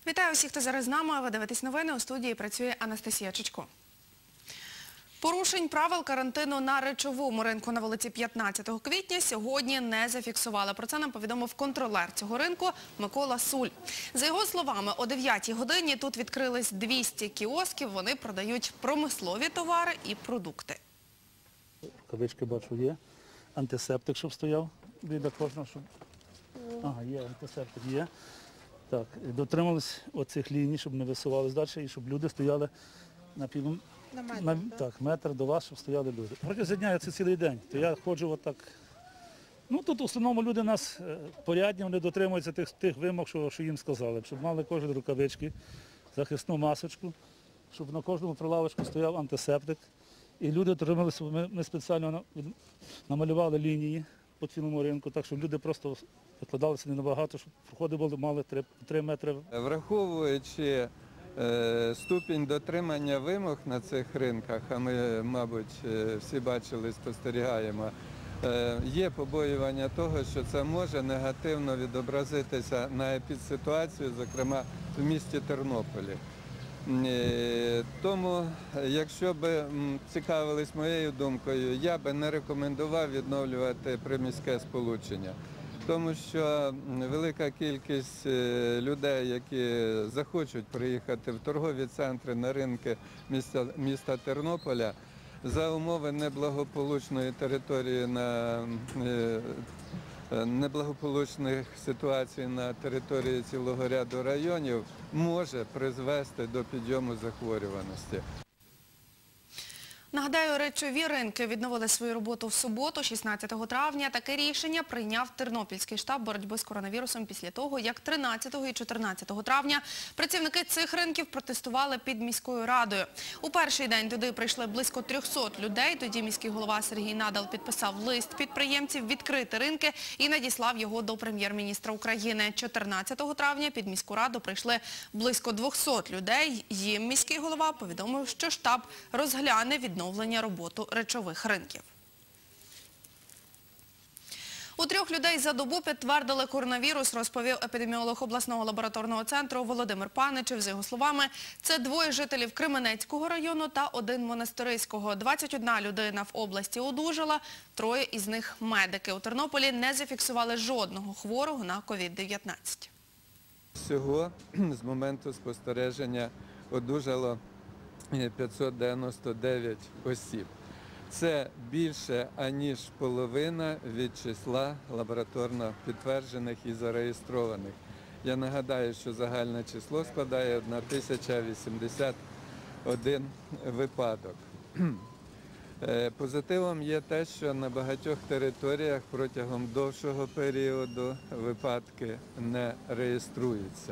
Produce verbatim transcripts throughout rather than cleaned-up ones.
Вітаю всіх, хто зараз з нами. Ви дивитесь новини. У студії працює Анастасія Чичко. Порушень правил карантину на речовому ринку на вулиці п'ятнадцятого квітня сьогодні не зафіксували. Про це нам повідомив контролер цього ринку Микола Суль. За його словами, о дев'ятій годині тут відкрились двісті кіосків. Вони продають промислові товари і продукти. Кавички, бачу, є. Антисептик, щоб стояв біля кожного. Щоб... Ага, є, антисептик є. Так, дотримались оцих ліній, щоб не висувались далі і щоб люди стояли на пів... На метр, на, так, метр до вас, щоб стояли люди. Протягом дня я це цілий день, то я ходжу отак. Ну, тут в основному люди у нас порядні, вони дотримуються тих, тих вимог, що, що їм сказали. Щоб мали кожен рукавички, захисну масочку, щоб на кожному прилавочку стояв антисептик. І люди дотрималися, ми, ми спеціально намалювали лінії по цілому ринку, так що люди просто викладалися не набагато, щоб проходи були, мали три метри. Враховуючи е, ступінь дотримання вимог на цих ринках, а ми, мабуть, всі бачили, спостерігаємо, е, є побоювання того, що це може негативно відобразитися на епідситуацію, зокрема в місті Тернополі. Тому, якщо б цікавились моєю думкою, я би не рекомендував відновлювати приміське сполучення. Тому що велика кількість людей, які захочуть приїхати в торгові центри, на ринки міста, міста Тернополя, за умови неблагополучної території на неблагополучних ситуацій на території цілого ряду районів може призвести до підйому захворюваності. Нагадаю, речові ринки відновили свою роботу в суботу, шістнадцятого травня. Таке рішення прийняв Тернопільський штаб боротьби з коронавірусом після того, як тринадцятого і чотирнадцятого травня працівники цих ринків протестували під міською радою. У перший день туди прийшли близько трьохсот людей. Тоді міський голова Сергій Надал підписав лист підприємців відкрити ринки і надіслав його до прем'єр-міністра України. чотирнадцятого травня під міську раду прийшли близько двохсот людей. Їм міський голова повідомив, що штаб розгляне відновлення відновлення роботи речових ринків. У трьох людей за добу підтвердили коронавірус, розповів епідеміолог обласного лабораторного центру Володимир Паничев. За його словами, це двоє жителів Кременецького району та один Монастириського. двадцять одна людина в області одужала, троє із них медики. У Тернополі не зафіксували жодного хворого на ковід дев'ятнадцять. Всього з моменту спостереження одужало п'ятсот дев'яносто дев'ять осіб. Це більше, аніж половина від числа лабораторно підтверджених і зареєстрованих. Я нагадаю, що загальне число складає тисяча вісімдесят один випадок. Позитивом є те, що на багатьох територіях протягом довшого періоду випадки не реєструються.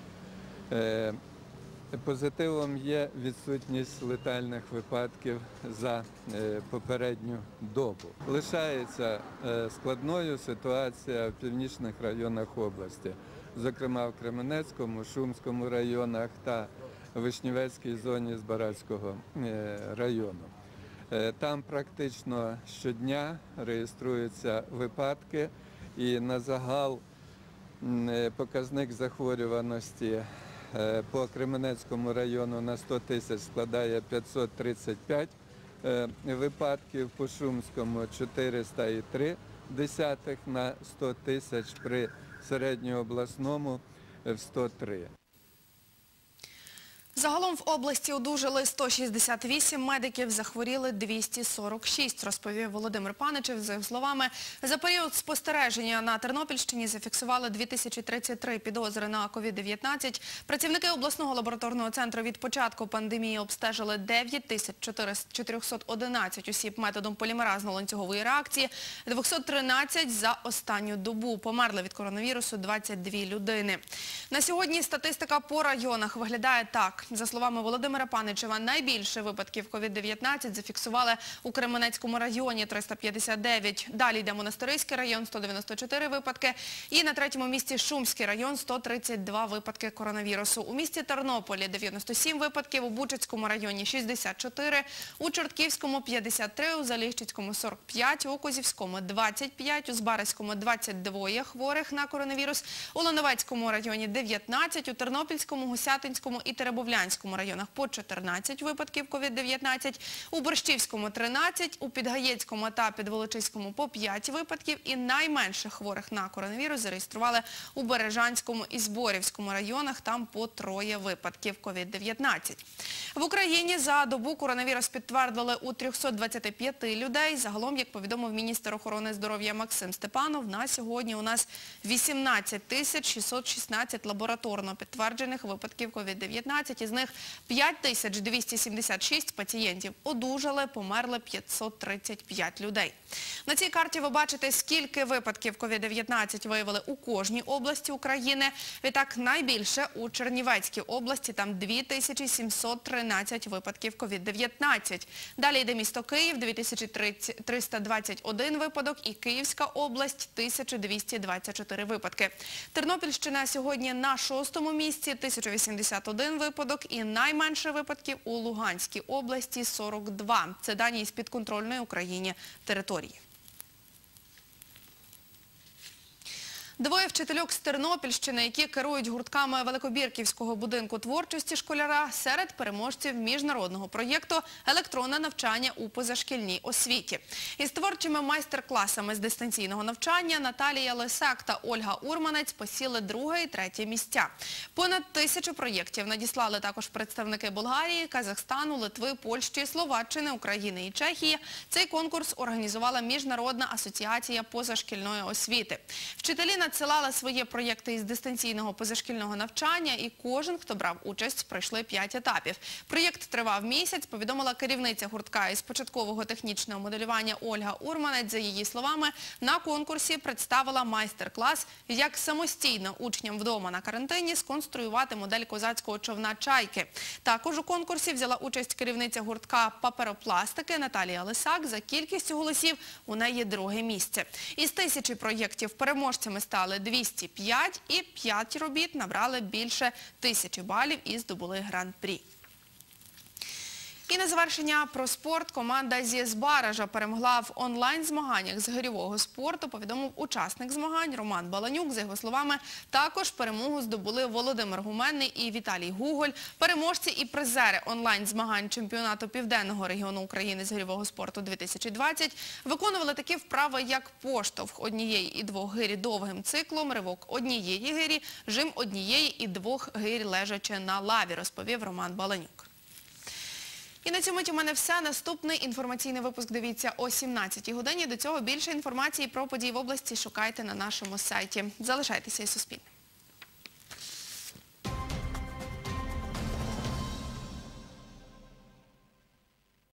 Позитивом є відсутність летальних випадків за попередню добу. Лишається складною ситуація в північних районах області, зокрема в Кременецькому, Шумському районах та Вишнівецькій зоні Збаразького району. Там практично щодня реєструються випадки і на загал показник захворюваності по Кременецькому району на сто тисяч складає п'ятсот тридцять п'ять випадків, по Шумському чотириста три десятих на сто тисяч, при середньообласному в сто три. Загалом в області одужали сто шістдесят вісім медиків, захворіли двісті сорок шість, розповів Володимир Паничев. За його словами, за період спостереження на Тернопільщині зафіксували дві тисячі тридцять три підозри на ковід дев'ятнадцять. Працівники обласного лабораторного центру від початку пандемії обстежили дев'ять тисяч чотириста одинадцять осіб методом полімеразно-ланцюгової реакції, двісті тринадцять за останню добу. Померли від коронавірусу двадцять дві людини. На сьогодні статистика по районах виглядає так. Так, за словами Володимира Паничева, найбільше випадків ковід дев'ятнадцять зафіксували у Кременецькому районі – триста п'ятдесят дев'ять. Далі йде Монастириський район – сто дев'яносто чотири випадки. І на третьому місці Шумський район – сто тридцять два випадки коронавірусу. У місті Тернополі – дев'яносто сім випадків, у Бучацькому районі – шістдесят чотири, у Чортківському – п'ятдесят три, у Заліщицькому – сорок п'ять, у Козівському – двадцять п'ять, у Збаразькому – двадцять два хворих на коронавірус, у Лановецькому районі – дев'ятнадцять, у Тернопільському, Гусятинському і Теребовлянському районах по чотирнадцять випадків ковід дев'ятнадцять, у Борщівському – тринадцять, у Підгаєцькому та Підволочиському по п'ять випадків і найменше хворих на коронавірус зареєстрували у Бережанському і Зборівському районах, там по троє випадків ковід дев'ятнадцять. В Україні за добу коронавірус підтвердили у трьохсот двадцяти п'яти людей. Загалом, як повідомив міністр охорони здоров'я Максим Степанов, на сьогодні у нас вісімнадцять тисяч шістсот шістнадцять лабораторно підтверджених випадків ковід дев'ятнадцять. Із них п'ять тисяч двісті сімдесят шість пацієнтів одужали, померли п'ятсот тридцять п'ять людей. На цій карті ви бачите, скільки випадків ковід дев'ятнадцять виявили у кожній області України. Відтак, найбільше у Чернівецькій області, там дві тисячі сімсот тринадцять випадків ковід дев'ятнадцять. Далі йде місто Київ, дві тисячі триста двадцять один випадок і Київська область, тисяча двісті двадцять чотири випадки. Тернопільщина сьогодні на шостому місці, тисяча вісімдесят один випадок і найменше випадків у Луганській області – сорок два. Це дані із підконтрольної Україні території. Двоє вчительок з Тернопільщини, які керують гуртками Великобірківського будинку творчості школяра, серед переможців міжнародного проєкту «Електронне навчання у позашкільній освіті». Із творчими майстер-класами з дистанційного навчання Наталія Лисак та Ольга Урманець посіли друге і третє місця. Понад тисячу проєктів надіслали також представники Болгарії, Казахстану, Литви, Польщі, Словаччини, України і Чехії. Цей конкурс організувала Міжнародна асоціація позашкільної освіти. Вчителі надсилали свої проєкти із дистанційного позашкільного навчання, і кожен, хто брав участь, пройшли п'ять етапів. Проєкт тривав місяць, повідомила керівниця гуртка із початкового технічного моделювання Ольга Урманець. За її словами, на конкурсі представила майстер-клас, як самостійно учням вдома на карантині сконструювати модель козацького човна «Чайки». Також у конкурсі взяла участь керівниця гуртка паперопластики Наталія Лисак. За кількістю голосів у неї друге місце. Із тисячі проєктів переможцями стали двісті п'ять і п'ять робіт набрали більше тисячі балів і здобули гран-прі. І на завершення про спорт. Команда зі Збаража перемогла в онлайн-змаганнях з гирьового спорту, повідомив учасник змагань Роман Баланюк. За його словами, також перемогу здобули Володимир Гуменний і Віталій Гуголь. Переможці і призери онлайн-змагань чемпіонату Південного регіону України з гирьового спорту дві тисячі двадцять виконували такі вправи, як поштовх однієї і двох гирі довгим циклом, ривок однієї гирі, жим однієї і двох гирь лежачи на лаві, розповів Роман Баланюк. І на цьому мить у мене все. Наступний інформаційний випуск дивіться о сімнадцятій годині. До цього більше інформації про події в області шукайте на нашому сайті. Залишайтеся із Суспільним.